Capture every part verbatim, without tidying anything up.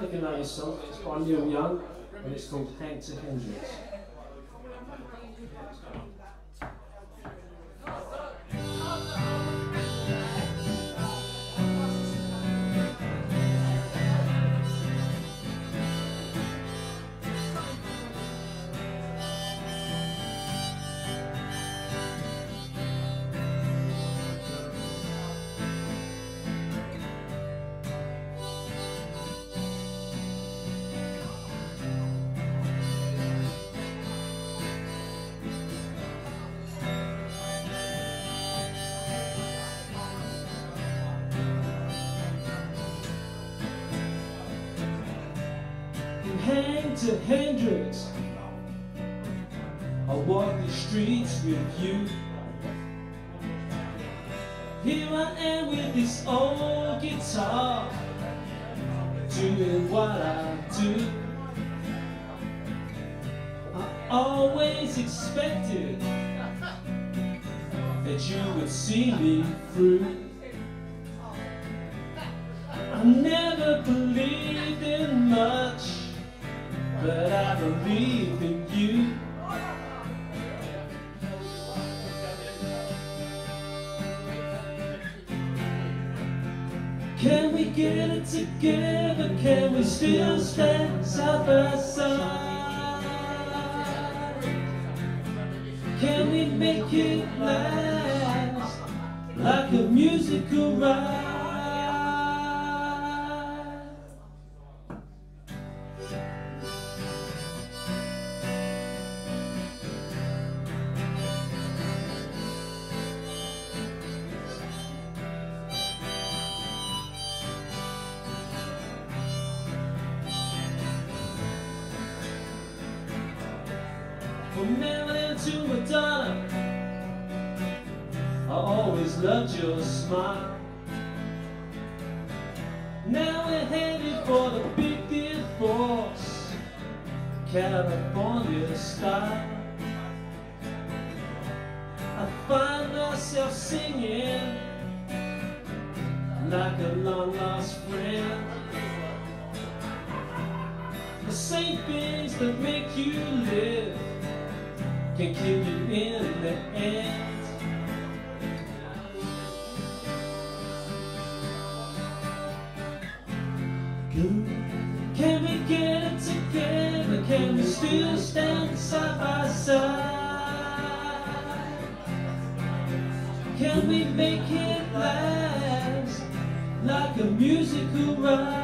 don't know if you know this song, it's by Neil Young and it's called Hank to Hendrix. Hank to Hendrix, I walk the streets with you. Here I am with this old guitar, doing what I do. I always expected that you would see me through. I never believed in much, but I believe in you. Can we get it together? Can we still stand side by side? Can we make it last like a musical ride? From Maryland to Madonna, I always loved your smile. Now we're headed for the big divorce, California style. I find myself singing like a long lost friend. The same things that make you live can kill you in the end. Can we get it together? Can we still stand side by side? Can we make it last like a musical ride?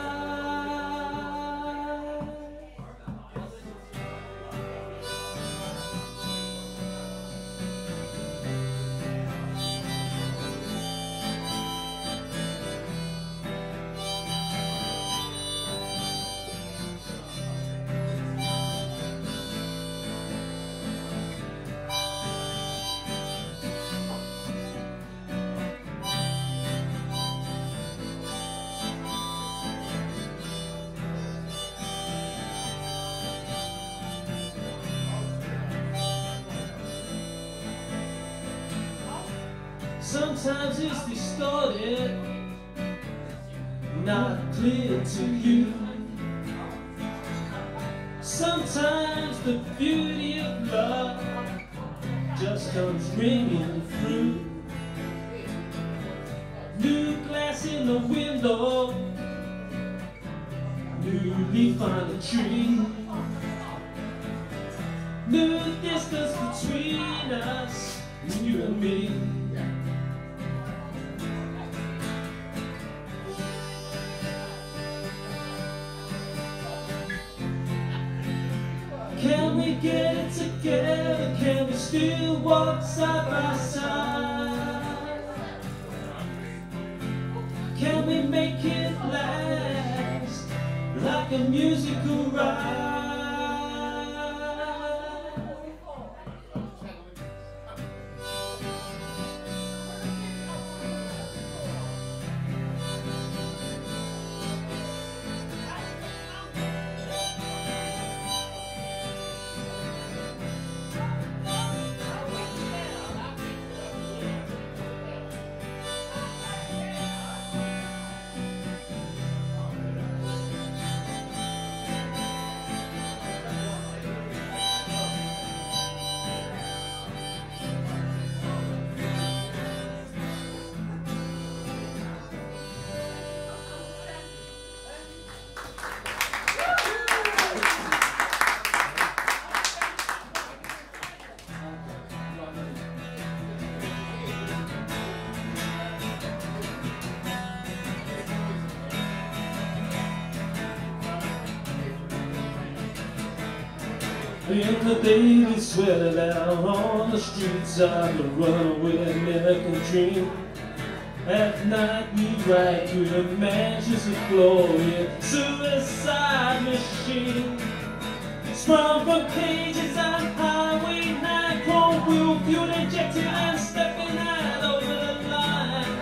Sometimes it's distorted, not clear to you. Sometimes the beauty of love just comes ringing through. New glass in the window, new leaf on the tree, new distance between us, you and me. Can we get it together? Can we still walk side by side? Can we make it last like a musical ride? In the day we sweated out on the streets of the runaway American dream. At night we ride through the mansions of glory, suicide machine. Sprung from cages on Highway nine, chrome wheel, fuel injected and stepping out over the line.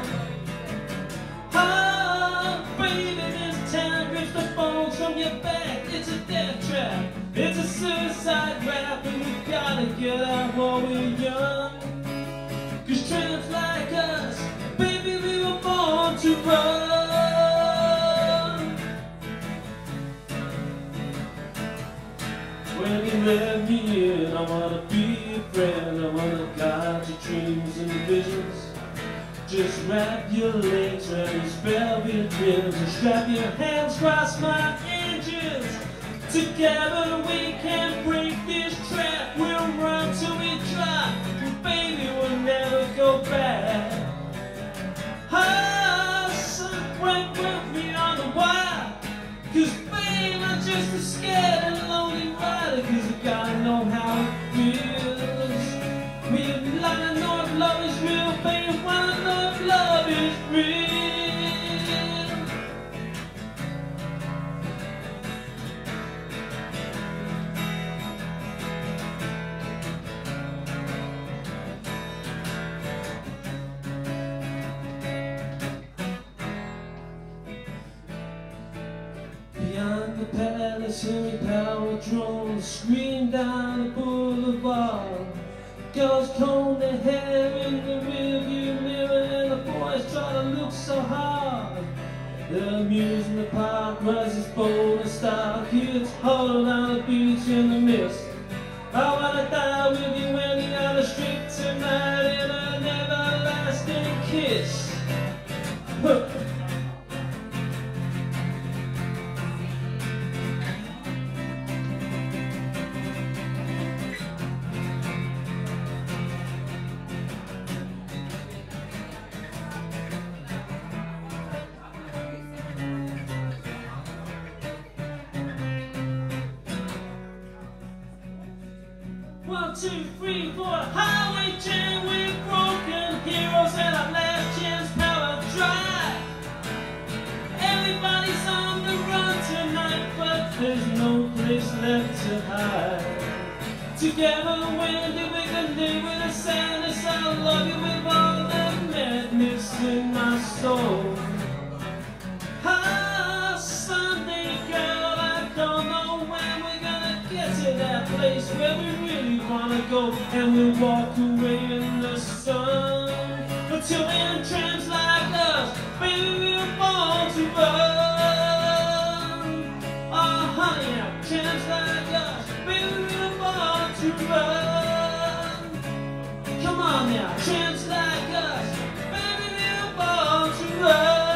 Oh, baby, this town rips the bones from your back. It's a death trap, it's a suicide rap, and we gotta get out while we're young. Cause tramps like us, baby, we were born to run. When you let me in, I wanna be a friend. I wanna guide your dreams and visions. Just wrap your legs around these velvet rims and strap your hands across my engines. Together we can break this trap. We'll run till we drop, and baby, we'll never go back. Oh, someone put me on the wire, cause babe, I'm just a scared and lonely rider. Cause I gotta know how it feels. We like to know if love is real, baby, wanna know if love is real. Beyond the palace, semi-power drones scream down the boulevard. Girls comb their hair in the rearview mirror, and the boys try to look so hard. The amusement park rises bold and stark. Kids huddled on the beach in the mist. I wanna die with you when you're on the street tonight in an everlasting kiss. One, two, three, four, highway jam, we're broken heroes and our last chance power drive. Everybody's on the run tonight, but there's no place left to hide. Together when we can live with the sadness, I love you with all the madness in my soul. Ah, Sunday girl, I don't know when we're gonna get to that place where we really wanna go, and we'll walk away in the sun. Until then, tramps like us, baby, we were born to run. Oh honey, now, tramps like us, baby, we were born to run. Come on now, tramps like us, baby, we were born to run.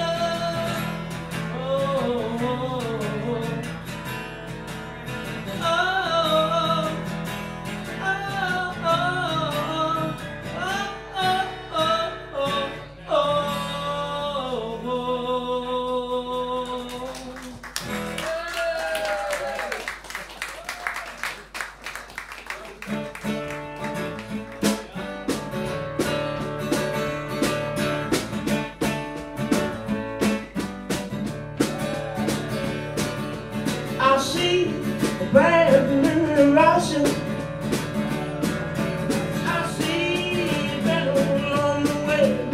I see a brand new horizon. I see better along the way.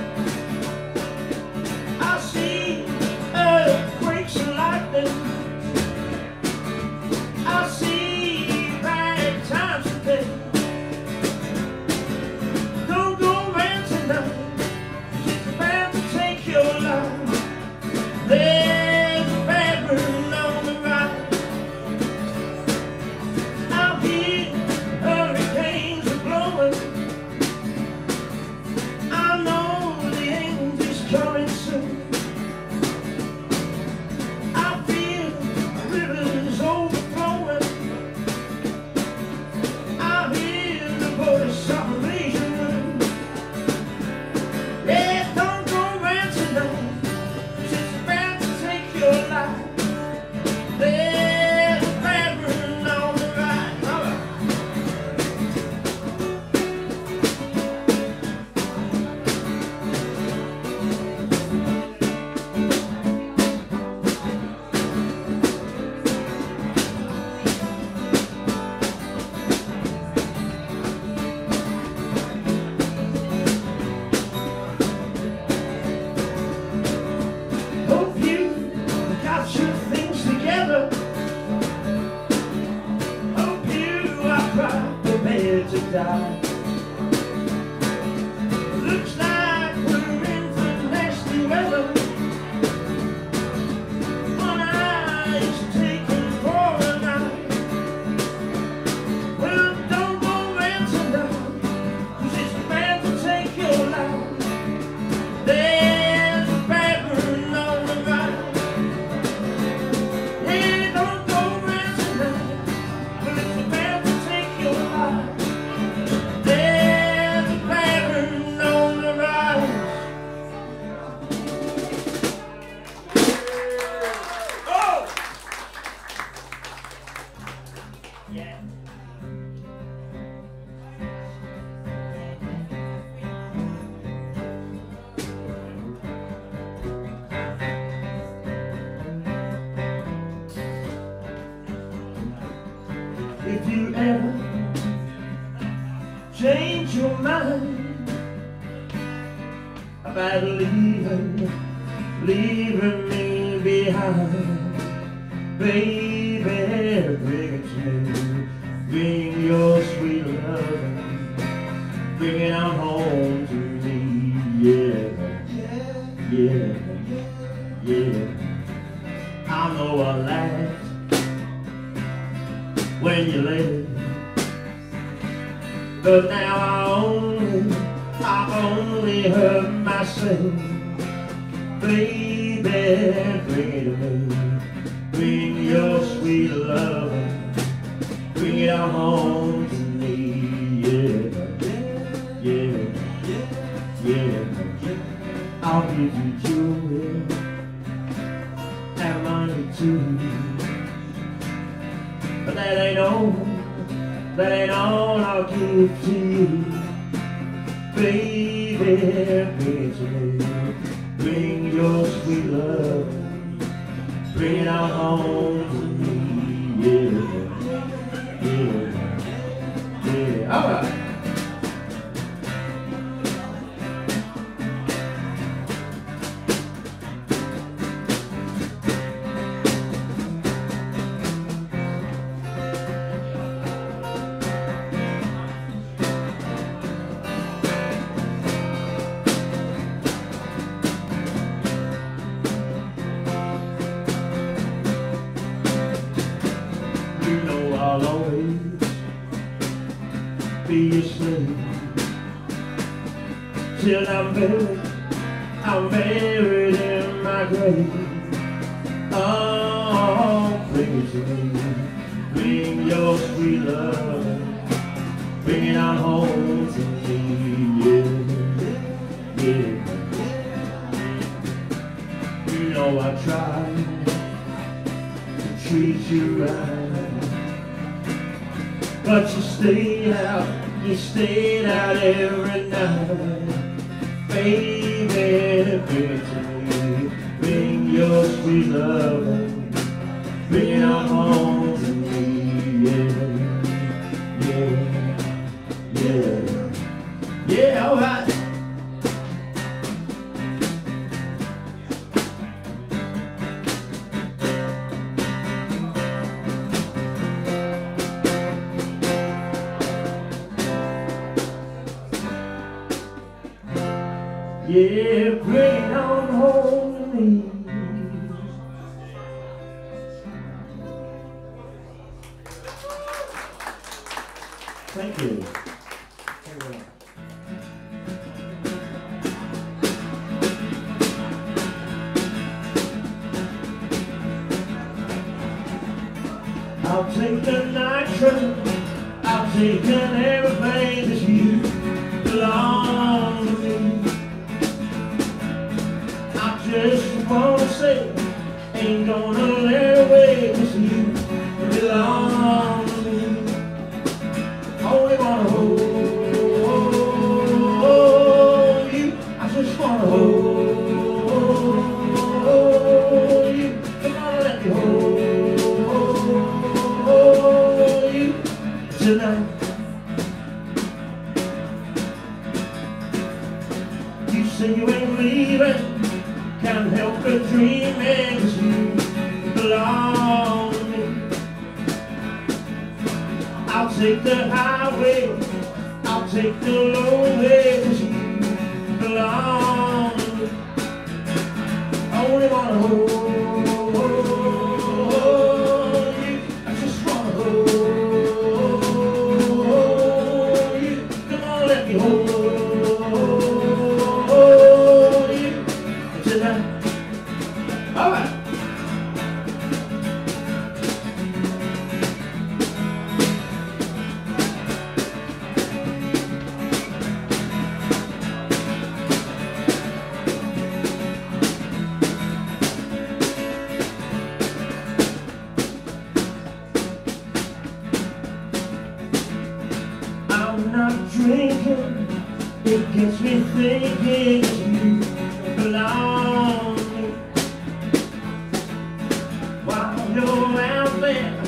I see earthquakes and lightning. I see bad times today. Don't go around tonight, it's about to take your life. There's a bad bird on the right. die. Looks like we're in for nasty weather. One eye's taken for a night. Well, don't go ransom down, 'cause it's bad to take your life. There's a pattern on the right. Yeah, don't go ransom down, but it's bad to take your life. There's a pattern on the right. Oh! Yeah. If you ever change your mind about leaving, leaving me behind, baby, bring it to me. Bring your sweet love, bring it on home to me. Yeah, yeah, yeah. I know I laughed when you left, but now I only, I only hurt myself. Baby, bring it to me. Bring your sweet love, bring it on home to me. Yeah, yeah, yeah. I'll give you joy and money too, but that ain't all, that ain't all I'll give to you. Baby, bring it to me. Bring your sweet love, bring it on home to me. Yeah, yeah, yeah. All right. You know I'll always be a slave till I'm buried, I'm buried in my grave. Oh, bring it to me. Bring your sweet love, bring it on home to me. Yeah, yeah. You know I tried to treat you right, but you stayed out, you stayed out every night. Baby, bring it to me. Bring your sweet love, bring it on home to me. Yeah, yeah, yeah. Yeah, all right. Yeah, bring it on home to me. Thank you. Thank you. I'll take the night train, I'll take an everything that you belong to me. Just wanna say, ain't gonna let away, 'cause you belong to me. Only wanna hold you, I just wanna hold you. Come on, let me hold you tonight. You say you ain't leaving, can't help but dreaming, 'cause you belong to me. I'll take the highway, take the low way, 'cause you belong. I only wanna hold you. I just wanna hold you. Come on, let me hold you tonight. All right. I'm not drinking, it gets me thinking you belong. While you're out there